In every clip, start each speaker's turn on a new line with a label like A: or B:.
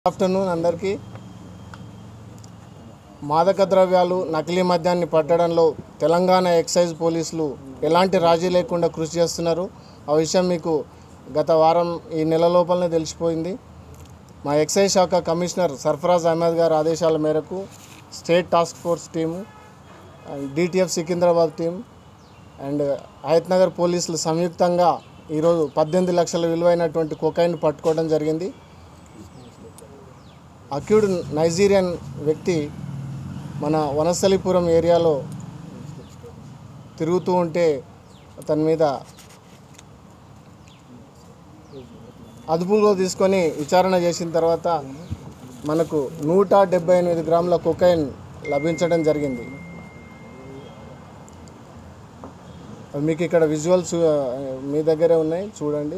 A: Afternoon అందరికీ. మాదక ద్రవ్యాలు నకిలీ మద్యాన్ని పట్టడంలో తెలంగాణ ఎక్సైజ్ పోలీసులు ఎలాంటి రాజీ లేకుండా కృషి చేస్తున్నారు. ఆ విషయం మీకు గత వారం ఈ నెల లోపలనే తెలిసిపోయింది. మా ఎక్సైజ్ శాఖ కమిషనర్ సర్ఫరాజ్ అహ్మద్ గారి ఆదేశాల మేరకు state task force team, DTF Secunderabad team and Hayat Nagar పోలీసులు సంయుక్తంగా ఈరోజు 18 లక్షల విలువైనటువంటి కొకైన్ పట్టుకోవడం జరిగింది. అక్యూడ్ నైజీరియన్ వ్యక్తి మన వనస్థలిపురం ఏరియాలో తిరుగుతూ ఉంటే అతని మీద అదుపులో తీసుకొని విచారణ చేసిన తర్వాత మనకు 178 గ్రాముల కొకైన్ లభించడం జరిగింది. మీకు ఇక్కడ విజువల్స్ మీ దగ్గరే ఉన్నాయి, చూడండి.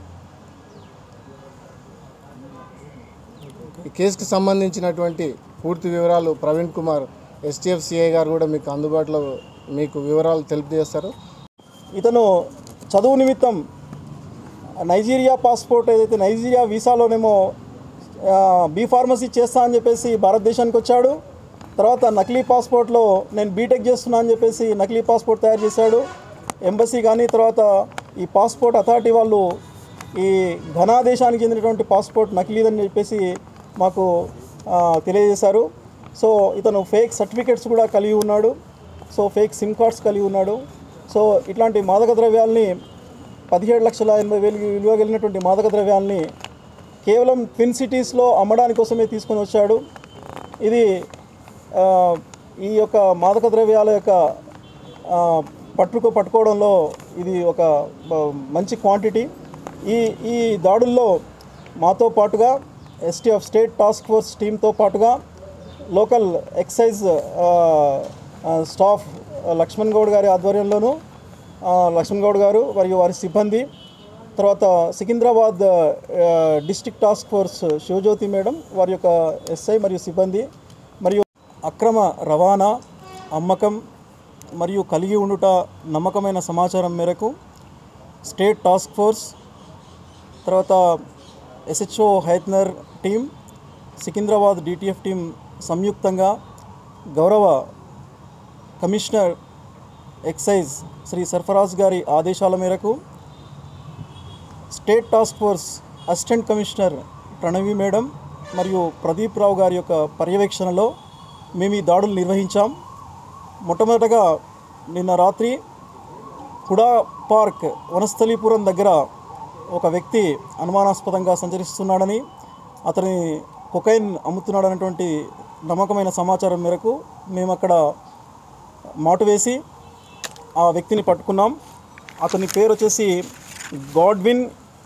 A: ఈ కేసుకు సంబంధించినటువంటి పూర్తి వివరాలు ప్రవీణ్ కుమార్ ఎస్టీఎఫ్ సిఐ గారు కూడా మీకు అందుబాటులో మీకు వివరాలు తెలియజేస్తారు.
B: ఇతను చదువు నిమిత్తం నైజీరియా పాస్పోర్ట్ ఏదైతే నైజీరియా వీసాలోనేమో బీ ఫార్మసీ చేస్తా అని చెప్పేసి భారతదేశానికి వచ్చాడు. తర్వాత నకిలీ పాస్పోర్ట్లో నేను బీటెక్ చేస్తున్నా అని చెప్పేసి నకిలీ పాస్పోర్ట్ తయారు చేశాడు. ఎంబసీ కానీ తర్వాత ఈ పాస్పోర్ట్ అథారిటీ వాళ్ళు ఈ ఘనా దేశానికి చెందినటువంటి పాస్పోర్ట్ నకిలీదని చెప్పేసి మాకు తెలియజేశారు. సో ఇతను ఫేక్ సర్టిఫికెట్స్ కూడా కలిగి ఉన్నాడు. సో ఫేక్ సిమ్ కార్డ్స్ కలిగి ఉన్నాడు. సో ఇట్లాంటి మాదక ద్రవ్యాల్ని 17,80,000 విలువ కలిగినటువంటి మాదక ద్రవ్యాల్ని కేవలం ట్విన్ సిటీస్లో అమ్మడానికి కోసమే తీసుకొని వచ్చాడు. ఇది ఈ యొక్క మాదక ద్రవ్యాల యొక్క పట్టుకోవడంలో ఇది ఒక మంచి క్వాంటిటీ. ఈ దాడుల్లో మాతో పాటుగా ఎస్టీఎఫ్ స్టేట్ టాస్క్ ఫోర్స్ టీంతో పాటుగా local excise staff Lakshman Goud గారి ఆధ్వర్యంలోనూ లక్ష్మణ్ గౌడ్ గారు మరియు వారి సిబ్బంది, తర్వాత Secunderabad district task force Shivajyoti madam వారి యొక్క ఎస్ఐ మరియు సిబ్బంది, మరియు అక్రమ రవాణా, అమ్మకం మరియు కలిగి ఉండుట నమ్మకమైన సమాచారం మేరకు స్టేట్ టాస్క్ ఫోర్స్, తర్వాత SHO Hayatnagar team, Secunderabad DTF team సంయుక్తంగా గౌరవ కమిషనర్ ఎక్సైజ్ శ్రీ సర్ఫరాజ్ గారి ఆదేశాల మేరకు state task force assistant commissioner Pranavi madam మరియు ప్రదీప్ రావు గారి యొక్క పర్యవేక్షణలో మేము ఈ దాడులు నిర్వహించాం. మొట్టమొదటగా నిన్న రాత్రి హుడా పార్క్ వనస్థలిపురం దగ్గర ఒక వ్యక్తి అనుమానాస్పదంగా సంచరిస్తున్నాడని, అతని కొకైన్ అమ్ముతున్నాడనేటువంటి నమ్మకమైన సమాచారం మేరకు మేము అక్కడ మాటు వేసి ఆ వ్యక్తిని పట్టుకున్నాం. అతని పేరు వచ్చేసి గాడ్విన్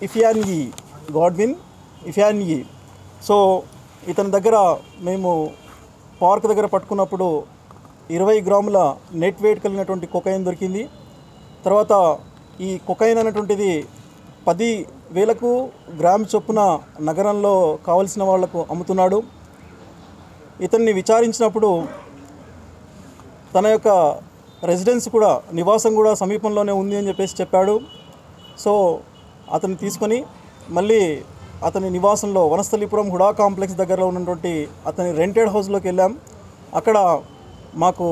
B: ఇఫ్యాన్యీ. సో ఇతని దగ్గర మేము పార్క్ దగ్గర పట్టుకున్నప్పుడు 20 గ్రాముల నెట్ వెయిట్ కలిగినటువంటి కొకైన్ దొరికింది. తర్వాత ఈ కొకైన్ అనేటువంటిది 10,000 గ్రామ్ చొప్పున నగరంలో కావలసిన వాళ్లకు అమ్ముతున్నాడు. ఇతన్ని విచారించినప్పుడు తన యొక్క రెసిడెన్స్ కూడా నివాసం కూడా సమీపంలోనే ఉంది అని చెప్పేసి చెప్పాడు. సో అతన్ని తీసుకొని మళ్ళీ అతని నివాసంలో వనస్థలిపురం హుడా కాంప్లెక్స్ దగ్గరలో ఉన్నటువంటి అతని రెంటెడ్ హౌస్లోకి వెళ్ళాం. అక్కడ మాకు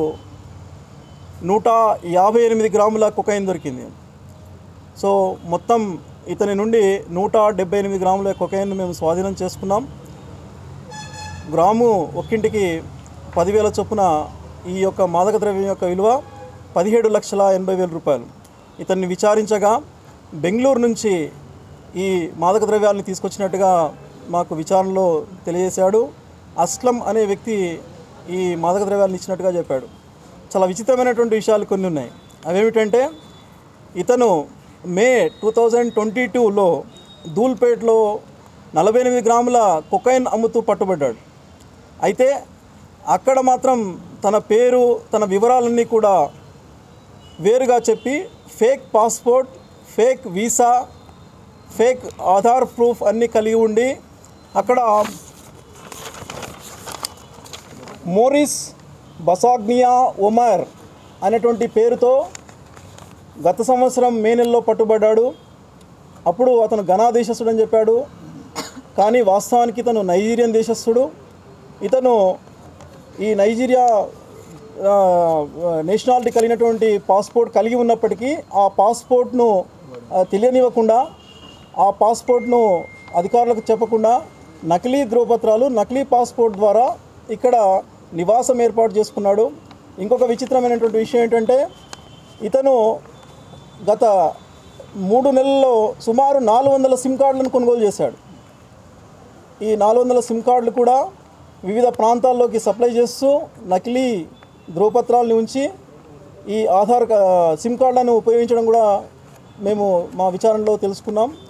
B: 158 గ్రాముల కొకైన్ దొరికింది. సో మొత్తం ఇతని నుండి 178 గ్రాముల కొకైన్ మేము స్వాధీనం చేసుకున్నాం. గ్రాము ఒక్కింటికి 10,000 చొప్పున ఈ యొక్క మాదక ద్రవ్యం యొక్క విలువ 17,80,000 రూపాయలు. ఇతన్ని విచారించగా బెంగళూరు నుంచి ఈ మాదక ద్రవ్యాలను తీసుకొచ్చినట్టుగా మాకు విచారణలో తెలియజేశాడు. అస్లం అనే వ్యక్తి ఈ మాదక ద్రవ్యాలను ఇచ్చినట్టుగా చెప్పాడు. చాలా విచిత్రమైనటువంటి విషయాలు కొన్ని ఉన్నాయి. అవేమిటంటే ఇతను మే 2022లో ధూల్పేట్లో 48 గ్రాముల కొకైన్ అమ్ముతూ పట్టుబడ్డాడు. అయితే అక్కడ మాత్రం తన పేరు, తన వివరాలన్నీ కూడా వేరుగా చెప్పి fake passport, fake visa, fake Aadhaar proof అన్నీ కలిగి ఉండి అక్కడ మోరిస్ బసాగ్నియా ఒమర్ అనేటువంటి పేరుతో గత సంవత్సరం మే నెలలో పట్టుబడ్డాడు. అప్పుడు అతను ఘనా దేశస్థుడని చెప్పాడు. కానీ వాస్తవానికి ఇతను నైజీరియన్ దేశస్థుడు. ఇతను ఈ నైజీరియా నేషనాలిటీ కలిగినటువంటి పాస్పోర్ట్ కలిగి ఉన్నప్పటికీ ఆ పాస్పోర్ట్ను తెలియనివ్వకుండా, ఆ పాస్పోర్ట్ను అధికారులకు చెప్పకుండా నకిలీ ధ్రువపత్రాలు, నకిలీ పాస్పోర్ట్ ద్వారా ఇక్కడ నివాసం ఏర్పాటు చేసుకున్నాడు. ఇంకొక విచిత్రమైనటువంటి విషయం ఏంటంటే ఇతను గత 3 నెలల్లో సుమారు 400 సిమ్ కార్డులను కొనుగోలు చేశాడు. ఈ 400 సిమ్ కార్డులు కూడా వివిధ ప్రాంతాల్లోకి సప్లై చేస్తూ నకిలీ ధ్రువపత్రాలను ఉంచి ఈ సిమ్ కార్డులను ఉపయోగించడం కూడా మేము మా విచారణలో తెలుసుకున్నాం.